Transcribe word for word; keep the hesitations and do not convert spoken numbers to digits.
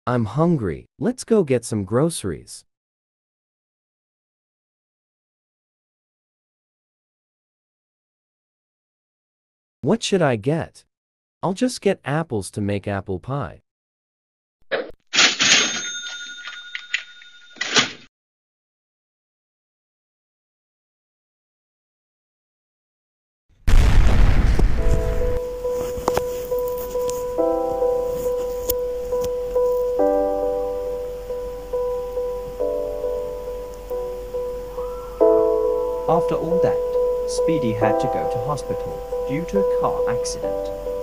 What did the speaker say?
I'm hungry. Let's go get some groceries. What should I get? I'll just get apples to make apple pie. After all that, Speedy had to go to hospital due to a car accident.